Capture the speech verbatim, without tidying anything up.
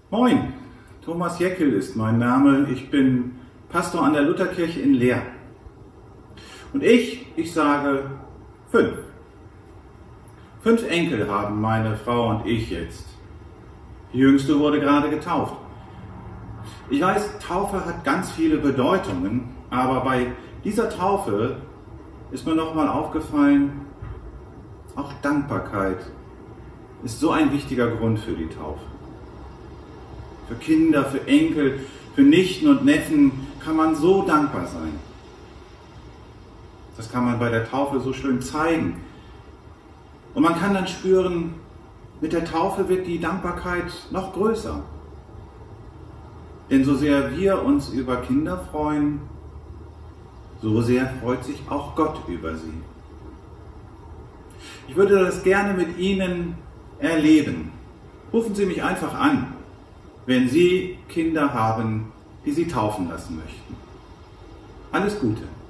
Moin, Thomas Jeckel ist mein Name. Ich bin Pastor an der Lutherkirche in Leer. Und ich, ich sage fünf. Fünf Enkel haben meine Frau und ich jetzt. Die jüngste wurde gerade getauft. Ich weiß, Taufe hat ganz viele Bedeutungen, aber bei dieser Taufe ist mir nochmal aufgefallen, auch Dankbarkeit ist so ein wichtiger Grund für die Taufe. Für Kinder, für Enkel, für Nichten und Neffen kann man so dankbar sein. Das kann man bei der Taufe so schön zeigen. Und man kann dann spüren, mit der Taufe wird die Dankbarkeit noch größer. Denn so sehr wir uns über Kinder freuen, so sehr freut sich auch Gott über sie. Ich würde das gerne mit Ihnen erleben. Rufen Sie mich einfach an, wenn Sie Kinder haben, die Sie taufen lassen möchten. Alles Gute.